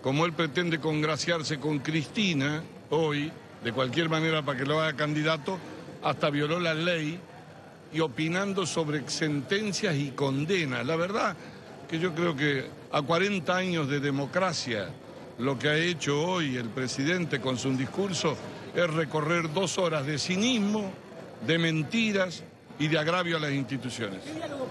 como él pretende congraciarse con Cristina hoy, de cualquier manera para que lo haga candidato, hasta violó la ley y opinando sobre sentencias y condenas. La verdad que yo creo que a 40 años de democracia, lo que ha hecho hoy el presidente con su discurso es recorrer 2 horas de cinismo, de mentiras y de agravio a las instituciones.